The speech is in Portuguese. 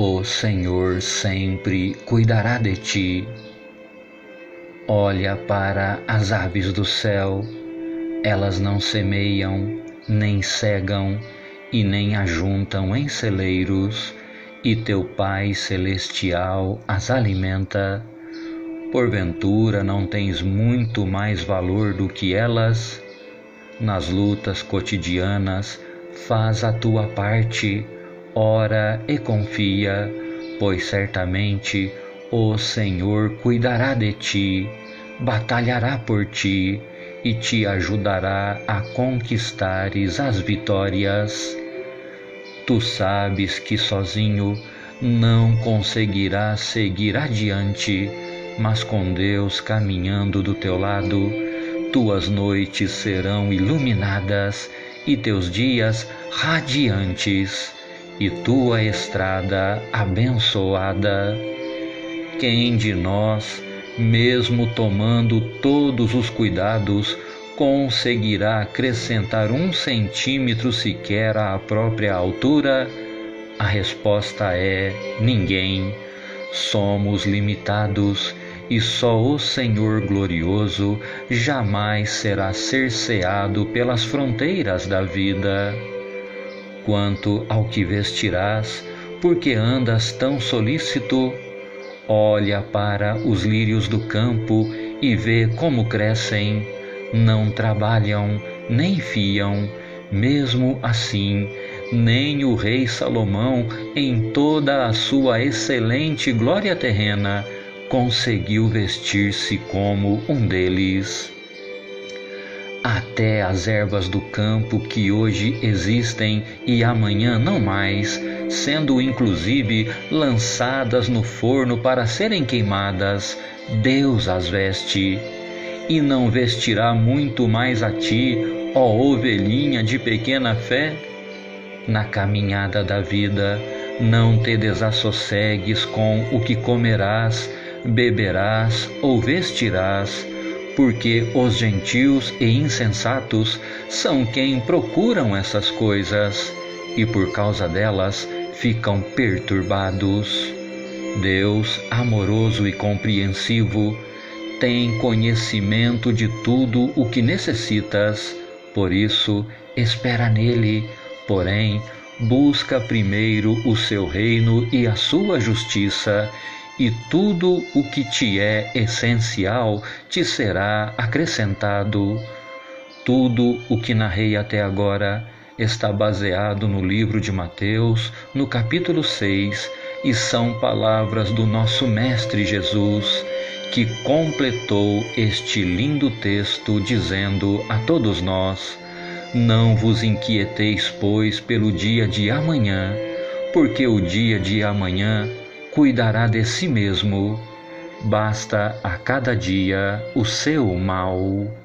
O Senhor sempre cuidará de ti. Olha para as aves do céu, elas não semeiam, nem cegam, e nem ajuntam em celeiros, e teu Pai Celestial as alimenta. Porventura não tens muito mais valor do que elas? Nas lutas cotidianas, faz a tua parte, ora e confia, pois certamente o Senhor cuidará de ti, batalhará por ti e te ajudará a conquistares as vitórias. Tu sabes que sozinho não conseguirás seguir adiante, mas com Deus caminhando do teu lado, tuas noites serão iluminadas e teus dias radiantes, e tua estrada abençoada. Quem de nós, mesmo tomando todos os cuidados, conseguirá acrescentar 1 centímetro sequer à própria altura? A resposta é: ninguém. Somos limitados e só o Senhor glorioso jamais será cerceado pelas fronteiras da vida. Quanto ao que vestirás, por que andas tão solícito? Olha para os lírios do campo e vê como crescem. Não trabalham, nem fiam. Mesmo assim, nem o rei Salomão, em toda a sua excelente glória terrena, conseguiu vestir-se como um deles. Até as ervas do campo que hoje existem e amanhã não mais, sendo inclusive lançadas no forno para serem queimadas, Deus as veste. E não vestirá muito mais a ti, ó ovelhinha de pequena fé? Na caminhada da vida, não te desassossegues com o que comerás, beberás ou vestirás, porque os gentios e insensatos são quem procuram essas coisas, e por causa delas ficam perturbados. Deus, amoroso e compreensivo, tem conhecimento de tudo o que necessitas, por isso espera nele, porém busca primeiro o seu reino e a sua justiça, e tudo o que te é essencial te será acrescentado. Tudo o que narrei até agora está baseado no livro de Mateus, no capítulo 6, e são palavras do nosso Mestre Jesus, que completou este lindo texto dizendo a todos nós: não vos inquieteis, pois, pelo dia de amanhã, porque o dia de amanhã cuidará de si mesmo. Basta a cada dia o seu mal.